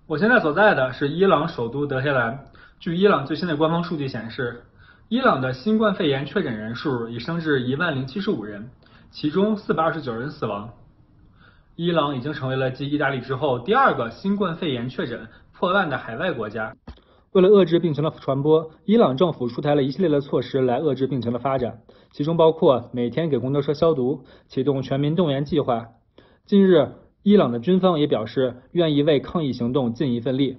我现在所在的是伊朗首都德黑兰。据伊朗最新的官方数据显示，伊朗的新冠肺炎确诊人数已升至10075人，其中429人死亡。伊朗已经成为了继意大利之后第二个新冠肺炎确诊破万的海外国家。为了遏制病情的传播，伊朗政府出台了一系列的措施来遏制病情的发展，其中包括每天给公交车消毒，启动全民动员计划。近日，伊朗的军方也表示愿意为抗疫行动尽一份力。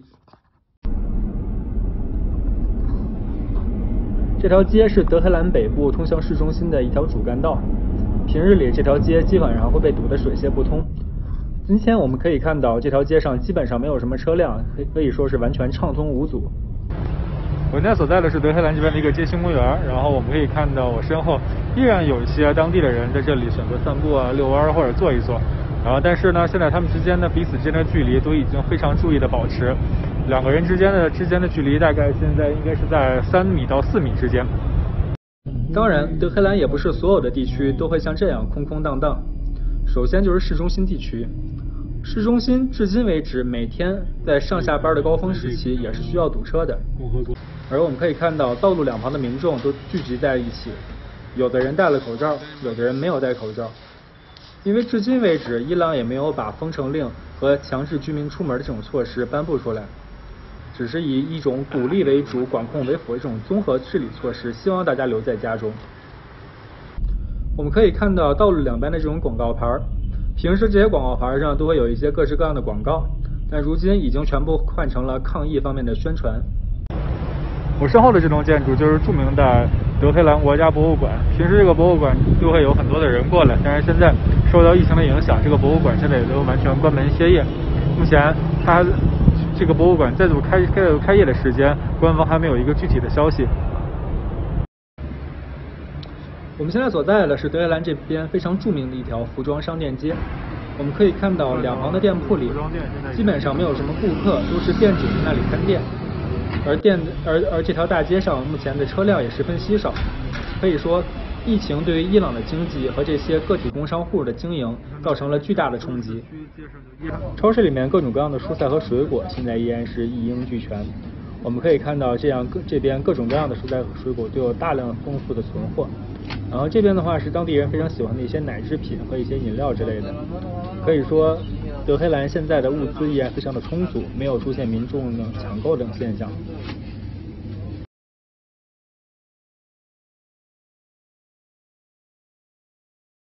这条街是德黑兰北部通向市中心的一条主干道，平日里这条街基本上会被堵得水泄不通。今天我们可以看到这条街上基本上没有什么车辆，可以说是完全畅通无阻。我现在所在的是德黑兰这边的一个街心公园，然后我们可以看到我身后依然有一些当地的人在这里选择散步啊、遛弯或者坐一坐。然后但是呢，现在他们之间的彼此之间的距离都已经非常注意的保持，两个人之间的距离大概现在应该是在3米到4米之间。当然，德黑兰也不是所有的地区都会像这样空空荡荡。首先就是市中心地区，市中心至今为止每天在上下班的高峰时期也是需要堵车的。而我们可以看到道路两旁的民众都聚集在一起，有的人戴了口罩，有的人没有戴口罩。因为至今为止，伊朗也没有把封城令和强制居民出门的这种措施颁布出来，只是以一种鼓励为主、管控为辅的这种综合治理措施，希望大家留在家中。我们可以看到道路两边的这种广告牌，平时这些广告牌上都会有一些各式各样的广告，但如今已经全部换成了抗疫方面的宣传。我身后的这栋建筑就是著名的德黑兰国家博物馆。平时这个博物馆就会有很多的人过来，但是现在受到疫情的影响，这个博物馆现在也都完全关门歇业。目前它这个博物馆再度开业的时间，官方还没有一个具体的消息。我们现在所在的是德黑兰这边非常著名的一条服装商店街。我们可以看到两旁的店铺里基本上没有什么顾客，都是店主在那里看店。而这条大街上目前的车辆也十分稀少，可以说疫情对于伊朗的经济和这些个体工商户的经营造成了巨大的冲击。超市里面各种各样的蔬菜和水果现在依然是一应俱全。我们可以看到这边各种各样的蔬菜和水果都有大量丰富的存货。然后这边的话是当地人非常喜欢的一些奶制品和一些饮料之类的。可以说德黑兰现在的物资依然非常的充足，没有出现民众抢购等现象。